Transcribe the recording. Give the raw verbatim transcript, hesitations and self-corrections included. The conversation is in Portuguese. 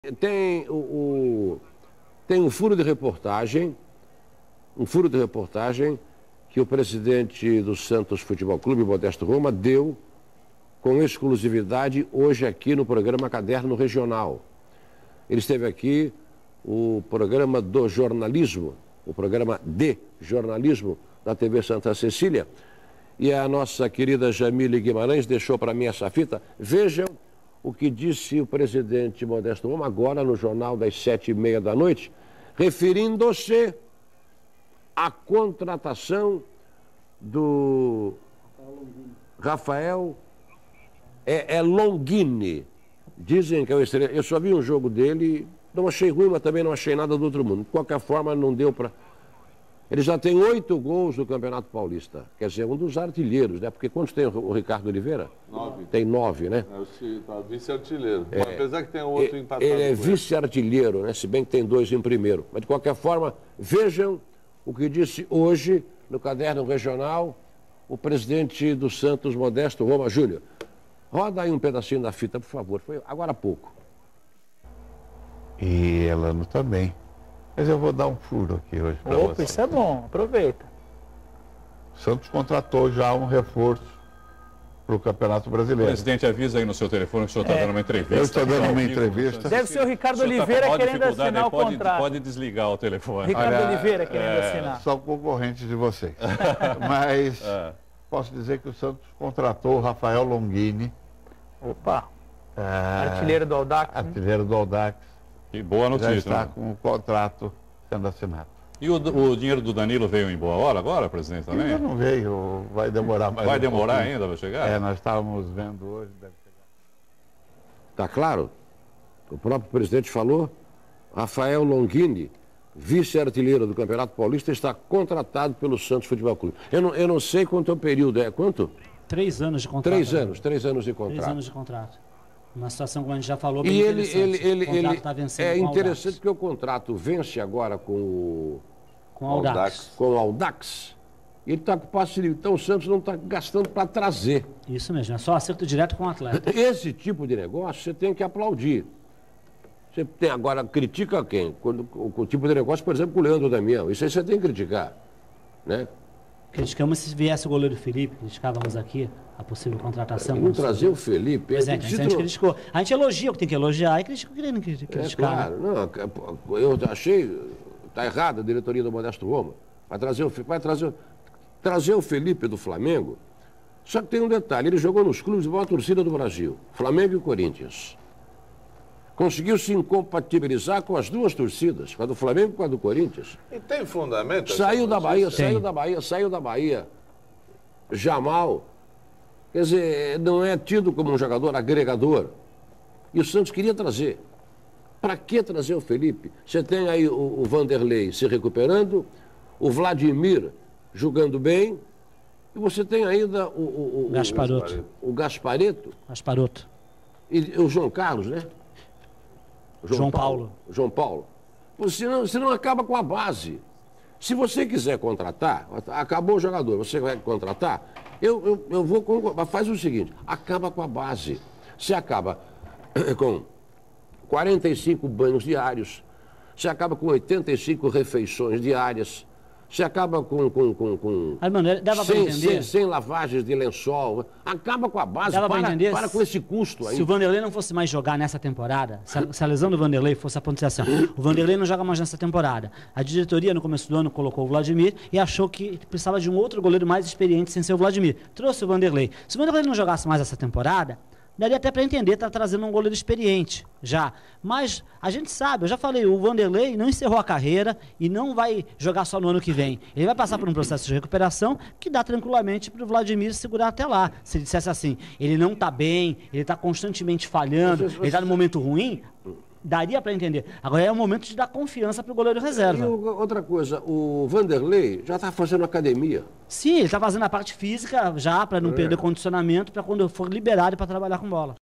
Tem, o, o, tem um furo de reportagem, um furo de reportagem que o presidente do Santos Futebol Clube, Modesto Roma, deu com exclusividade hoje aqui no programa Caderno Regional. Ele esteve aqui, o programa do jornalismo, o programa de jornalismo da T V Santa Cecília, e a nossa querida Jamile Guimarães deixou para mim essa fita. Vejam o que disse o presidente Modesto Roma agora no jornal das sete e meia da noite, referindo-se à contratação do Rafael é, é Longini. Dizem que é o estrela. Eu só vi um jogo dele, não achei ruim, mas também não achei nada do outro mundo. De qualquer forma, não deu para... Ele já tem oito gols no Campeonato Paulista. Quer dizer, um dos artilheiros, né? Porque quantos tem o Ricardo Oliveira? Nove. Tem nove, né? É o vice-artilheiro. É, apesar que tem outro empatado. Ele é vice-artilheiro, né? Se bem que tem dois em primeiro. Mas, de qualquer forma, vejam o que disse hoje, no Caderno Regional, o presidente do Santos, Modesto Roma Júnior. Roda aí um pedacinho da fita, por favor. Foi agora há pouco. E Elano também. Mas eu vou dar um furo aqui hoje para você. Opa, isso é bom, aproveita. O Santos contratou já um reforço para o Campeonato O Brasileiro. presidente avisa aí no seu telefone que o senhor está É. dando uma entrevista. Eu estou dando Ao uma vivo, entrevista. Deve ser o Ricardo senhor tá com Oliveira maior querendo dificuldade, assinar aí o pode, contrato. Pode desligar o telefone. Ricardo Olha, Oliveira querendo é, assinar. São concorrentes de vocês. Mas É. posso dizer que o Santos contratou o Rafael Longini, Opa, é, artilheiro do Audax. Né? artilheiro do Audax. Que boa Já notícia. está né? com o contrato sendo assinado. E o, o dinheiro do Danilo veio em boa hora agora, presidente, também? Ainda não veio, vai demorar mais Vai um demorar pouquinho. ainda para chegar? É, nós estávamos vendo hoje, deve chegar. Tá claro? O próprio presidente falou, Rafael Longini, vice-artilheiro do Campeonato Paulista, está contratado pelo Santos Futebol Clube. Eu não, eu não sei quanto é o período, é quanto? Três anos de contrato. Três anos, três anos de contrato. Três anos de contrato. Uma situação, como a gente já falou, E bem ele, interessante. ele, ele, o contrato ele está vencendo é com o interessante Audax. porque o contrato vence agora com o, Com o Audax. Audax. com o Audax. E ele está com passe livre. Então o Santos não está gastando para trazer. Isso mesmo, é só acerto direto com o atleta. Esse tipo de negócio você tem que aplaudir. Você tem agora, critica quem? Quando, o, o tipo de negócio, por exemplo, com o Leandro Damião. Isso aí você tem que criticar. Né? Criticamos se viesse o goleiro Felipe, criticávamos aqui a possível contratação. Não trazer o Felipe. Pois é, ele a se gente tro- criticou. A gente elogia o que tem que elogiar e critica o que tem que É criticar. claro, não, eu achei, está errada a diretoria do Modesto Roma. Vai trazer o, Fe- vai trazer, o- trazer o Felipe do Flamengo. Só que tem um detalhe, ele jogou nos clubes de maior torcida do Brasil, Flamengo e Corinthians. Conseguiu se incompatibilizar com as duas torcidas, com a do Flamengo e com a do Corinthians. E tem fundamento? essa Saiu da notícia? Bahia, saiu da Bahia, saiu da Bahia. Jamal, quer dizer, não é tido como um jogador agregador. E o Santos queria trazer. Para que trazer o Felipe? Você tem aí o, o Vanderlei se recuperando, o Vladimir jogando bem, e você tem ainda o, o, o, Gasparoto. o, o Gaspareto Gasparoto. e o João Carlos, né? O João Paulo. O João Paulo. Você não, você não acaba com a base. Se você quiser contratar, acabou o jogador, você vai contratar, eu, eu, eu vou... com- Faz o seguinte, acaba com a base. Você acaba com quarenta e cinco banhos diários, você acaba com oitenta e cinco refeições diárias, você acaba com... com, com, com Aí, mano, dava para sem, entender. sem, sem lavagens de lençol, acaba com a base, Dava pra para, entender para se- com esse custo aí. Se o Vanderlei não fosse mais jogar nessa temporada, se a, se a lesão do Vanderlei fosse acontecer assim, o Vanderlei não joga mais nessa temporada. A diretoria, no começo do ano, colocou o Vladimir e achou que precisava de um outro goleiro mais experiente sem ser o Vladimir. Trouxe o Vanderlei. Se o Vanderlei não jogasse mais essa temporada, daria até para entender, tá trazendo um goleiro experiente já. Mas a gente sabe, eu já falei, o Vanderlei não encerrou a carreira e não vai jogar só no ano que vem. Ele vai passar por um processo de recuperação que dá tranquilamente para o Vladimir segurar até lá. Se ele dissesse assim, ele não está bem, ele está constantemente falhando, ele está no momento ruim, daria para entender. Agora é o momento de dar confiança para o goleiro E reserva. o- outra coisa, o Vanderlei já está fazendo academia. Sim, ele está fazendo a parte física já para não perder condicionamento para quando for liberado para trabalhar com bola.